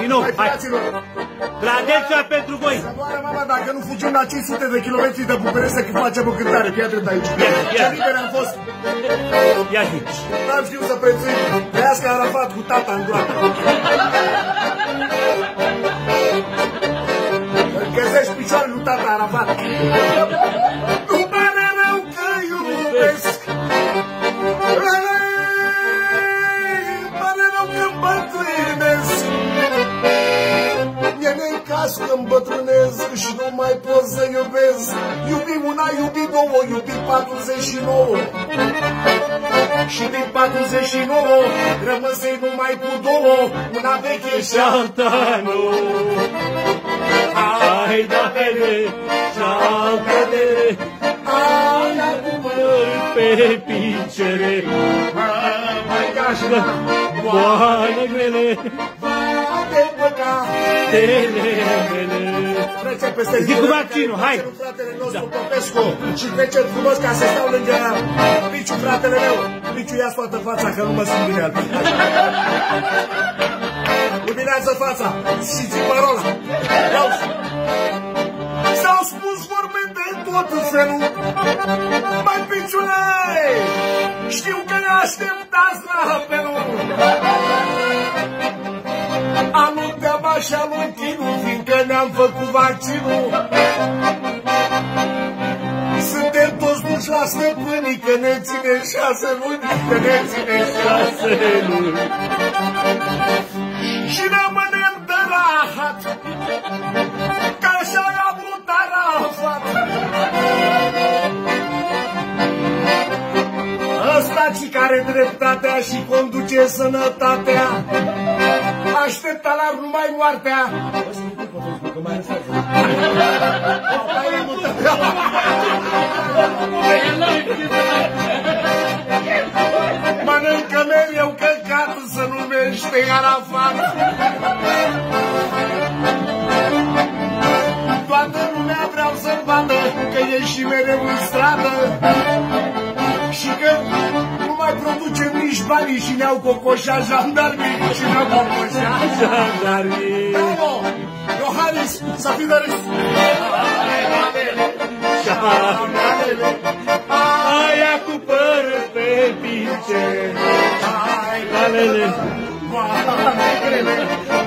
din nou, hai. Cladeța pentru voi. Să moară mama dacă nu fugim la 500 de kilometri de București să facem o cântare. Fii atent aici. Ce liberi am fost. Ia zi. N-am știut să prețuim. Trăiască Arafat cu tata în gloată. Îl căzești picioarele lui tata Arafat. Nu pare rău că iubesc. Pare rău că îmbătrânesc. Mi-e caz că îmbătrânesc și nu mai pot să iubesc. Iubi una, iubi două, iubi 49. Și din 49 rămăsei numai cu două, una veche și alta nouă. Hai da-te-le și-altă-le, ai acum pe picere. Mai cașcă, boane grele, va-te păca telemele. Trece peste zic cu vaccinul, hai! Fratele nostru Popescu și trece frumos ca să stau lângă Piciu, fratele meu. Piciu, ia toată fața că nu mă simt bine altfel. Luminează fața și zi parola. S-au spus vorbe de tot felul. Mai Piciule, știu că ne așteptați la apelul. Anul de-aba și anul chinul, fiindcă ne-am făcut vaccinul. Suntem toți duși la stăpânii, că ne ține 6 luni, că ne ține 6 luni. Și rămânem de rahat, ca așa a vrut Arafat. Ăsta ci care dreptatea și conduce sănătatea, aștepta la numai moartea. Mănâncă mereu căcat să numește Arafat. Toată lumea vreau să-mi vadă că e și mereu în stradă și că nu mai producem nici banii și ne-au cocoșat jandarmii și ne-au cocoșat jandarmii. Bravo! Iohannis, să fii de râs! Aia cu păr pe pice, hai, galele,